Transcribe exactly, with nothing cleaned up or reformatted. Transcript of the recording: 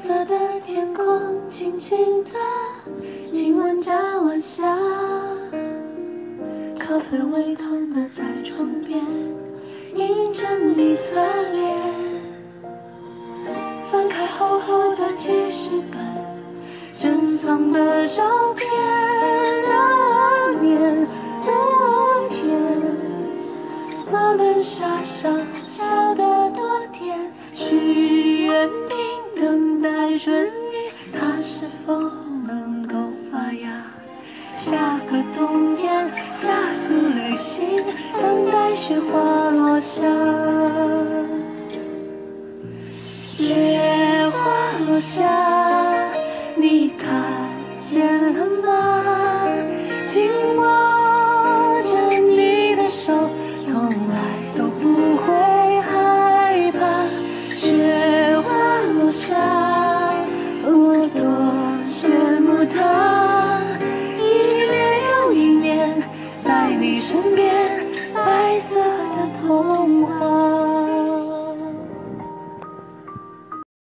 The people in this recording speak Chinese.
色的天空，轻轻地亲吻着晚霞，咖啡微烫的在窗边，映着你侧脸。翻开厚厚的记事本，珍藏的照片。那年冬天，我们傻傻笑得多甜，许愿瓶等待春雨，它是否能够发芽？下个冬天，加速旅行，等待雪花落下。雪花落下，你看见了吗？紧握着你的手，从来都不会害怕。雪花落下。